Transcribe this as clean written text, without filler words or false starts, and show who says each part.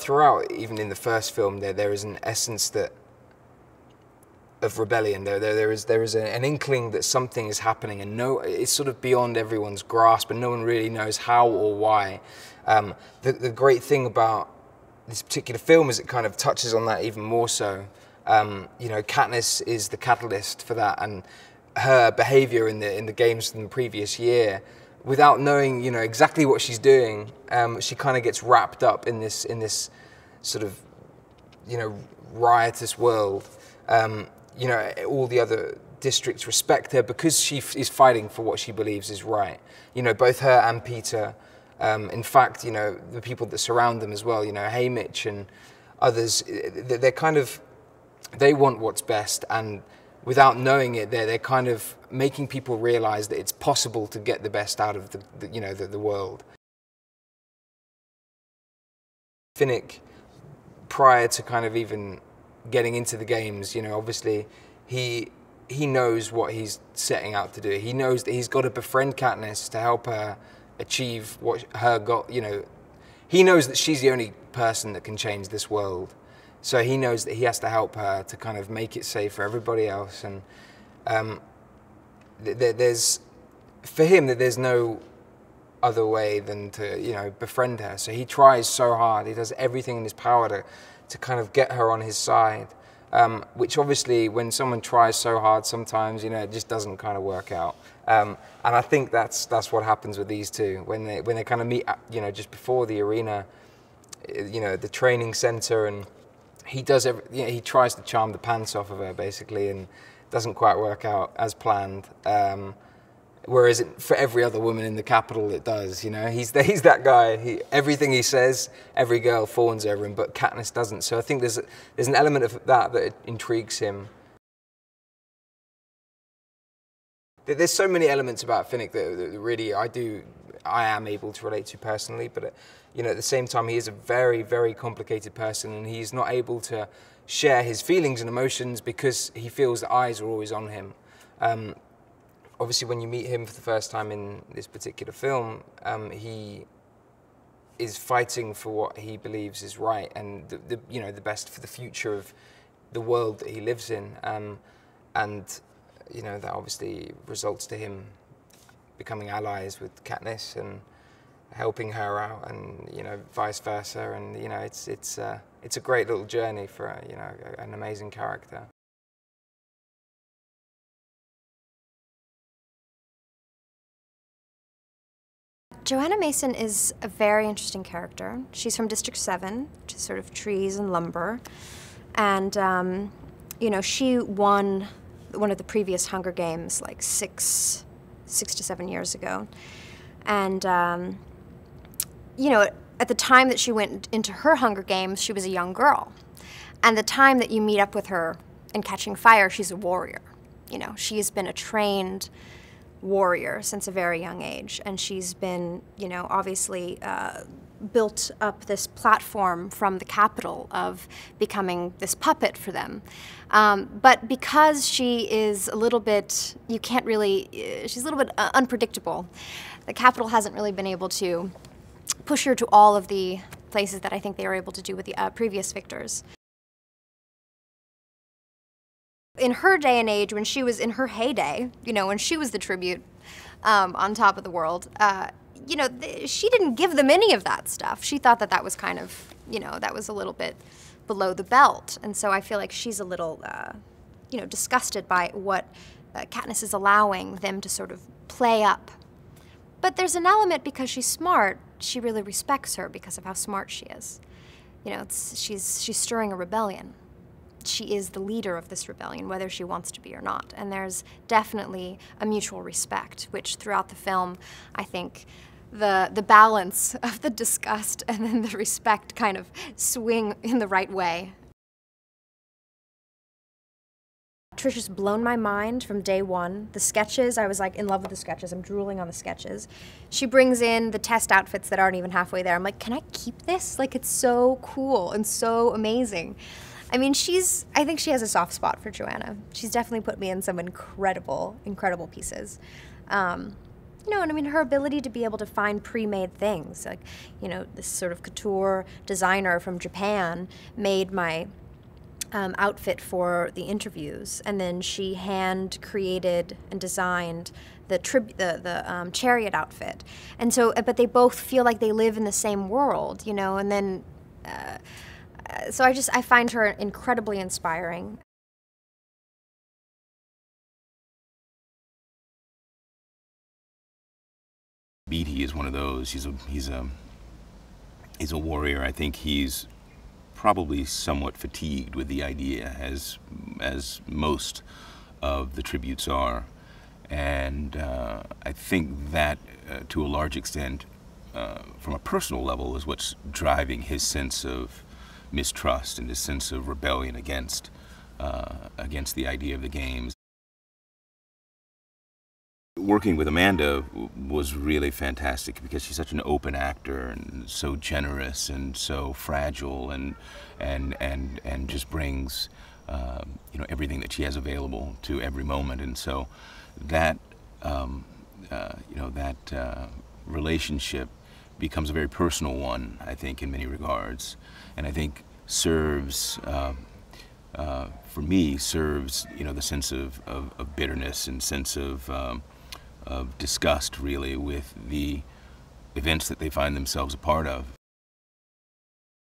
Speaker 1: Throughout, even in the first film, there is an essence of rebellion. There is an inkling that something is happening, and it's sort of beyond everyone's grasp, and no one really knows how or why. The great thing about this particular film is it kind of touches on that even more so. You know, Katniss is the catalyst for that, and her behaviour in the games from the previous year, without knowing, you know, exactly what she's doing, she kind of gets wrapped up in this sort of, you know, riotous world. You know, all the other districts respect her because she is fighting for what she believes is right. You know, both her and Peter. In fact, you know, the people that surround them as well, you know, Haymitch and others, they're kind of, they want what's best, and without knowing it, they're kind of making people realize that it's possible to get the best out of the world. Finnick, prior to kind of even getting into the games, you know, obviously he knows what he's setting out to do. He knows that he's got to befriend Katniss to help her achieve what her goal, you know. He knows that she's the only person that can change this world. So he knows that he has to help her to kind of make it safe for everybody else. And for him, there's no other way than to, you know, befriend her. So he tries so hard. He does everything in his power to kind of get her on his side. Which obviously, when someone tries so hard, sometimes, you know, it just doesn't kind of work out. And I think that's what happens with these two when they kind of meet, you know, just before the arena, you know, the training center, and he does you know, he tries to charm the pants off of her basically, and doesn't quite work out as planned. Whereas for every other woman in the capital, it does. You know, he's that guy. Everything he says, every girl fawns over him, but Katniss doesn't. So I think there's an element of that intrigues him. There's so many elements about Finnick that really I am able to relate to personally. But you know, at the same time, he is a very, very complicated person, and he's not able to share his feelings and emotions because he feels that eyes are always on him. Obviously, when you meet him for the first time in this particular film, he is fighting for what he believes is right and you know, the best for the future of the world that he lives in, and you know, that obviously results to him becoming allies with Katniss and helping her out, and you know, vice versa. And you know, it's a great little journey for you know, an amazing character.
Speaker 2: Johanna Mason is a very interesting character. She's from District 7, which is sort of trees and lumber. And, you know, she won one of the previous Hunger Games like six to 7 years ago. And, you know, at the time that she went into her Hunger Games, she was a young girl. And the time that you meet up with her in Catching Fire, she's a warrior. You know, she's been a trained warrior since a very young age, and she's been, you know, obviously built up this platform from the capital of becoming this puppet for them. But because she is a little bit, you can't really, she's a little bit unpredictable, the capital hasn't really been able to push her to all of the places that I think they were able to do with the previous victors. In her day and age, when she was in her heyday, you know, when she was the tribute on top of the world, you know, she didn't give them any of that stuff. She thought that that was kind of, you know, that was a little bit below the belt. And so I feel like she's a little, you know, disgusted by what Katniss is allowing them to sort of play up. But there's an element, because she's smart, she really respects her because of how smart she is. You know, she's stirring a rebellion. She is the leader of this rebellion, whether she wants to be or not. And there's definitely a mutual respect, which throughout the film, I think the balance of the disgust and then the respect kind of swing in the right way. Trisha's blown my mind from day one. The sketches, I was like in love with the sketches. I'm drooling on the sketches. She brings in the test outfits that aren't even halfway there. I'm like, can I keep this? Like, it's so cool and so amazing. I mean, I think she has a soft spot for Johanna. She's definitely put me in some incredible, incredible pieces. No, and I mean her ability to be able to find pre-made things, like, you know, this sort of couture designer from Japan made my outfit for the interviews, and then she hand created and designed the chariot outfit, and so but they both feel like they live in the same world, you know, and then so I find her incredibly inspiring.
Speaker 3: Beatty is one of those. He's a warrior. I think he's probably somewhat fatigued with the idea, as most of the tributes are, and I think that to a large extent, from a personal level, is what's driving his sense of mistrust and his sense of rebellion against the idea of the games. Working with Amanda was really fantastic because she's such an open actor and so generous and so fragile and just brings you know, everything that she has available to every moment, and so that you know, that relationship becomes a very personal one, I think, in many regards, and I think serves for me serves, you know, the sense of bitterness and sense of disgust, really, with the events that they find themselves a part of.